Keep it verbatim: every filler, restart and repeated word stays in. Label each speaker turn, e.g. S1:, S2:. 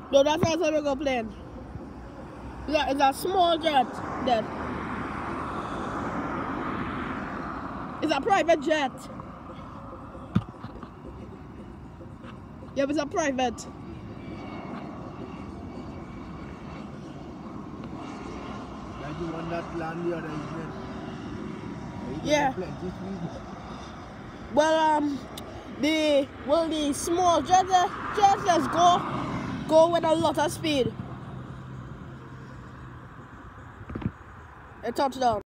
S1: No, that's not a regular plane. It's a, it's a small jet. That. It's a private jet. Yeah, it's a private.
S2: Like the one that land the other, isn't it?
S1: Yeah. Well, um, the well the small jet jet just go go with a lot of speed. It touched down.